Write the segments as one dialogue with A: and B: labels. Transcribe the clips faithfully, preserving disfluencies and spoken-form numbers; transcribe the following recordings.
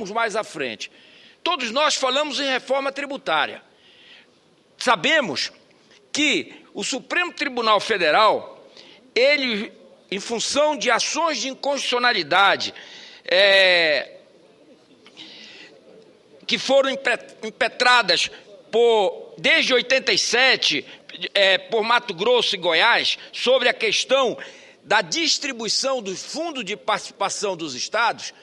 A: mais à frente. Todos nós falamos em reforma tributária. Sabemos que o Supremo Tribunal Federal, ele, em função de ações de inconstitucionalidade é, que foram impetradas por, desde oitenta e sete é, por Mato Grosso e Goiás, sobre a questão da distribuição do fundo de participação dos estados,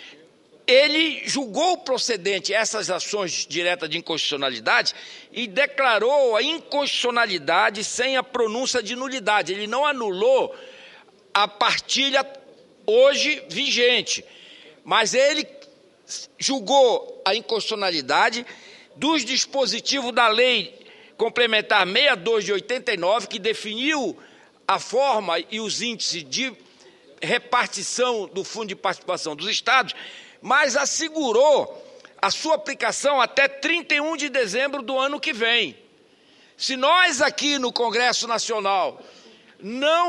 A: ele julgou procedente essas ações diretas de inconstitucionalidade e declarou a inconstitucionalidade sem a pronúncia de nulidade. Ele não anulou a partilha hoje vigente, mas ele julgou a inconstitucionalidade dos dispositivos da Lei Complementar sessenta e dois de oitenta e nove, que definiu a forma e os índices de repartição do fundo de participação dos estados, mas assegurou a sua aplicação até trinta e um de dezembro do ano que vem. Se nós aqui no Congresso Nacional não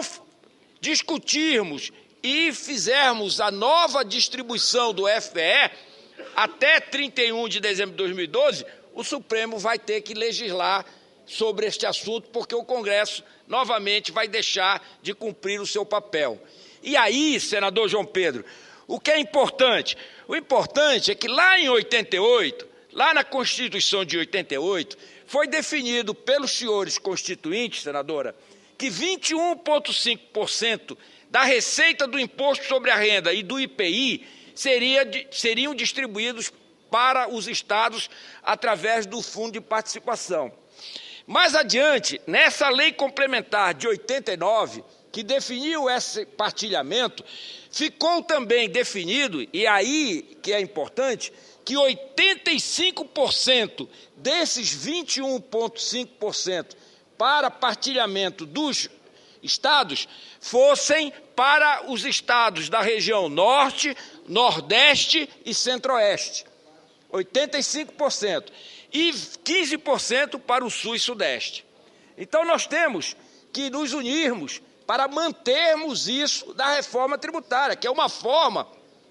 A: discutirmos e fizermos a nova distribuição do F P E até trinta e um de dezembro de dois mil e doze, o Supremo vai ter que legislar sobre este assunto, porque o Congresso novamente vai deixar de cumprir o seu papel. E aí, senador João Pedro, o que é importante? O importante é que lá em oitenta e oito, lá na Constituição de oitenta e oito, foi definido pelos senhores constituintes, senadora, que vinte e um vírgula cinco por cento da receita do Imposto sobre a Renda e do I P I seria, seriam distribuídos para os estados através do Fundo de Participação. Mais adiante, nessa lei complementar de oitenta e nove, que definiu esse partilhamento, ficou também definido, e aí que é importante, que oitenta e cinco por cento desses vinte e um vírgula cinco por cento para partilhamento dos estados fossem para os estados da região norte, nordeste e centro-oeste. oitenta e cinco por cento. E quinze por cento para o sul e sudeste. Então nós temos que nos unirmos para mantermos isso da reforma tributária, que é uma forma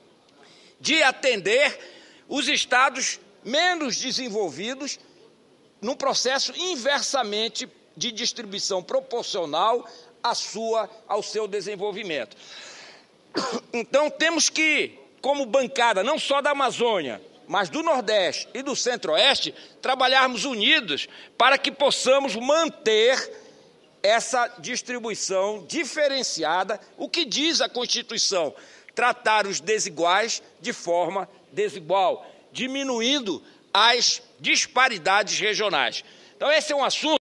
A: de atender os estados menos desenvolvidos num processo inversamente de distribuição proporcional à sua, ao seu desenvolvimento. Então temos que, como bancada, não só da Amazônia, mas do Nordeste e do Centro-Oeste, trabalharmos unidos para que possamos manter essa distribuição diferenciada, o que diz a Constituição, tratar os desiguais de forma desigual, diminuindo as disparidades regionais. Então esse é um assunto